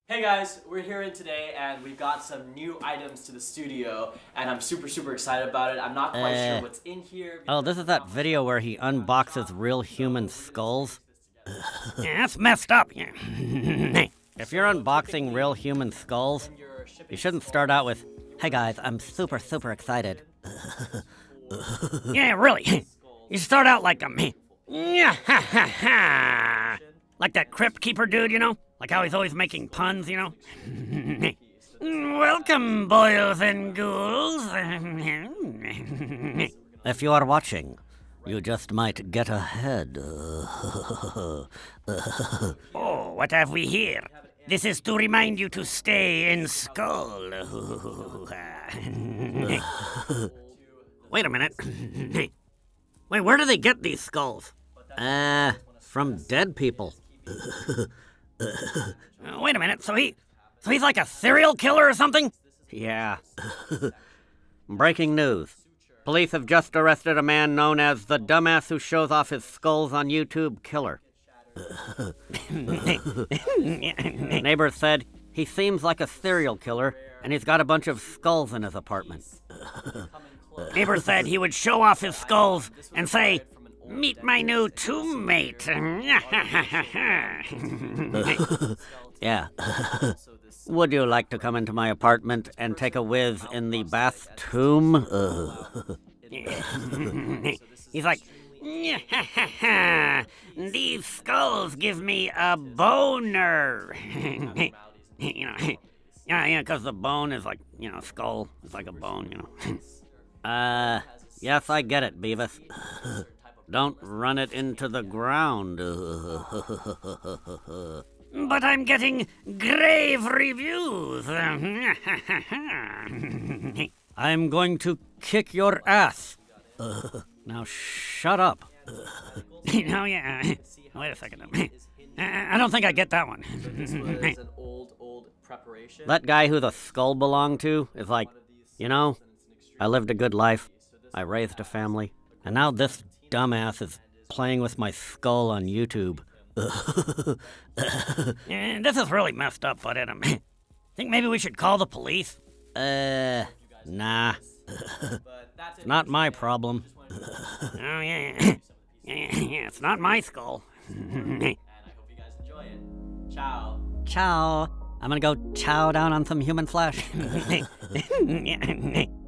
Hey guys, we're here in today and we've got some new items to the studio and I'm super excited about it. I'm not quite sure what's in here. Oh, this is that video where he unboxes real human skulls? Yeah, that's messed up. Yeah. If you're unboxing real human skulls, you shouldn't start out with, "Hey guys, I'm super excited." Yeah, really. You start out like yeah, ha ha ha. Like that crypt keeper dude, you know? Like how he's always making puns, you know? Welcome, boils and ghouls. If you are watching, you just might get ahead. Oh, what have we here? This is to remind you to stay in Skull. Wait a minute. Wait, where do they get these skulls? From dead people. Wait a minute, so he's like a serial killer or something? Yeah. Breaking news. Police have just arrested a man known as the dumbass who shows off his skulls on YouTube killer. Neighbors said he seems like a serial killer and he's got a bunch of skulls in his apartment. Neighbor said he would show off his skulls and say, "Meet my new tomb-mate." Yeah. Would you like to come into my apartment and take a whiz in the bath tomb? He's like, "These skulls give me a boner." Yeah, because the bone is like, skull is like a bone, Yes, I get it, Beavis. Don't run it into the ground. But I'm getting grave reviews. I'm going to kick your ass. Now shut up. Yeah. Wait a second. I don't think I get that one. This was an old preparation. That guy who the skull belonged to is like, I lived a good life. I raised a family. And now this dumbass is playing with my skull on YouTube. This is really messed up, but think maybe we should call the police? Nah. It's not my problem. Oh, yeah. Yeah, it's not my skull. And I hope you guys enjoy it. Ciao. Ciao. I'm gonna go chow down on some human flesh. Yeah.